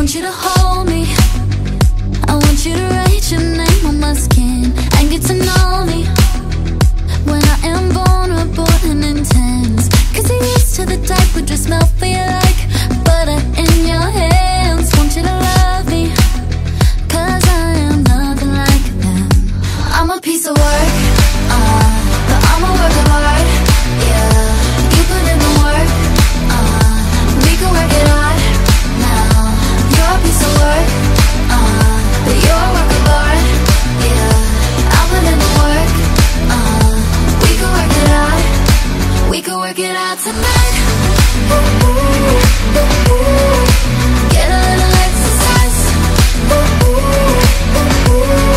want you to hold me. I want you to write your name on my skin and get to know me when I am vulnerable and intense. Cause you're used to the type who just melt for you like butter in your hands. Want you to love me, cause I am nothing like them. I'm a piece of work, but I'm a work of art. Yeah, you put in the work, we can work it out. Now, you're a piece of work, but you're a work of art. Yeah, I'll put in the work, we can work it out. We can work it out tonight. Ooh, ooh, ooh, ooh. Get a little exercise. Ooh, ooh, ooh,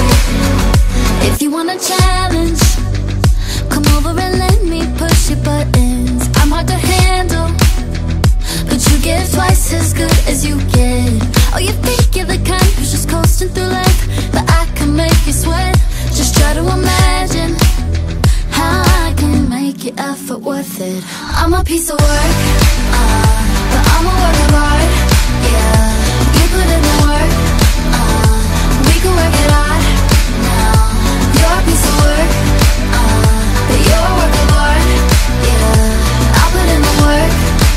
ooh. If you want a challenge, come over and let me push your buttons. I'm hard to handle, but you give twice as good as you get. Oh, you think you're the kind who's just coasting through life, but I can make you sweat. Just try to imagine how I can make your effort worth it. I'm a piece of work, but I'm a work of art. Yeah, you put in the work, we can work it out. Now, you're a piece of work, but you're a work of art. Yeah, I'll put in the work,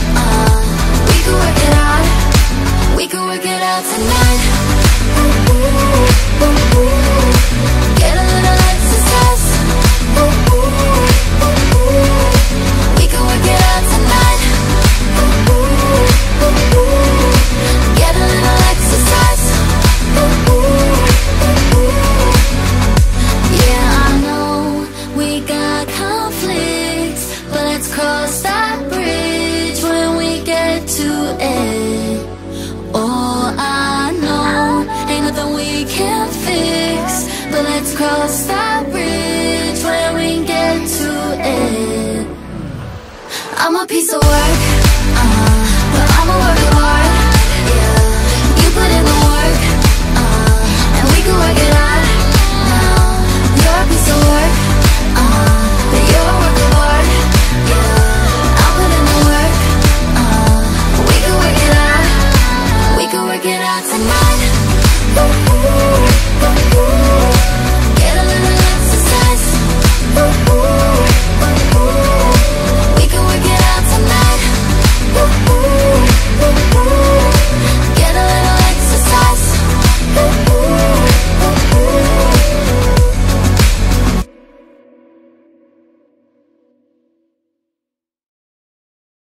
we can work it out. We can work it out tonight. Ooh, ooh, ooh, ooh. Get a little exercise. Ooh, ooh, ooh, ooh. We can work it out tonight. Ooh, ooh, ooh, ooh. Get a little exercise. Ooh, ooh, ooh, ooh. Yeah, I know we got conflicts, but let's cross that bridge when we get to it. Oh, I know ain't nothing we can't fix, but let's cross that bridge when we get to it. I'm a piece of work,